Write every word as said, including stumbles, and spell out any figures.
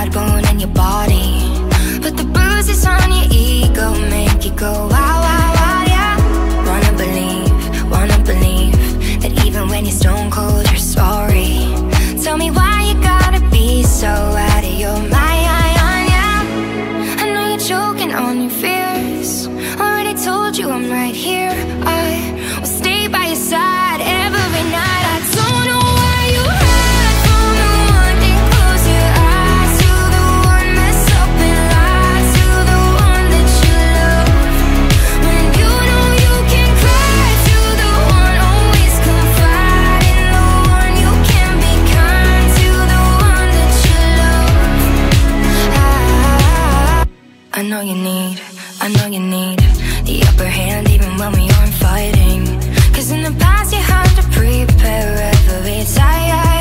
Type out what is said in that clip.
backbone in your body, but the bruises on your ego make you go wow, wow, wow, yeah. Wanna believe, wanna believe that even when you're stone cold, you're sorry. Tell me why you gotta be so out of your mind, yeah. I know you're choking on your fears. Already told you I'm right here. I will stay by your side every night. I don't know why you hide from the one that close your eyes to the one that's up and lied to the one that you love. When you know you can cry to the one always confide in the one you can be kind to the one that you love. I, I know you need, I know you need the upper hand even when we aren't fighting. Cause in the past you had to prepare every time.